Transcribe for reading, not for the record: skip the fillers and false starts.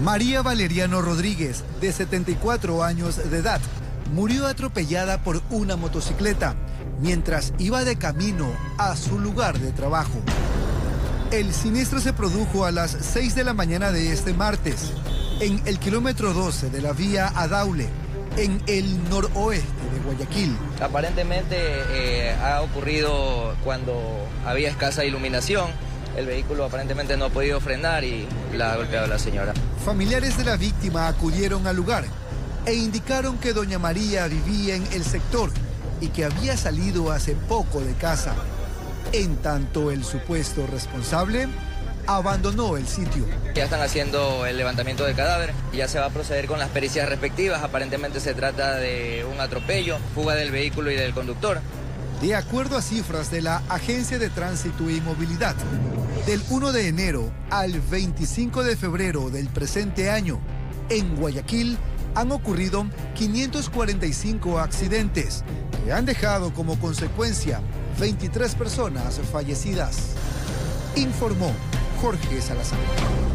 María Valeriano Rodríguez, de 74 años de edad, murió atropellada por una motocicleta mientras iba de camino a su lugar de trabajo. El siniestro se produjo a las 6 de la mañana de este martes, en el kilómetro 12 de la vía Adaule, en el noroeste de Guayaquil. Aparentemente ha ocurrido cuando había escasa iluminación. El vehículo aparentemente no ha podido frenar y la ha golpeado a la señora. Familiares de la víctima acudieron al lugar e indicaron que doña María vivía en el sector y que había salido hace poco de casa. En tanto, el supuesto responsable abandonó el sitio. Ya están haciendo el levantamiento del cadáver y ya se va a proceder con las pericias respectivas. Aparentemente se trata de un atropello, fuga del vehículo y del conductor. De acuerdo a cifras de la Agencia de Tránsito y Movilidad, del 1 de enero al 25 de febrero del presente año, en Guayaquil han ocurrido 545 accidentes que han dejado como consecuencia 23 personas fallecidas. Informó Jorge Salazar.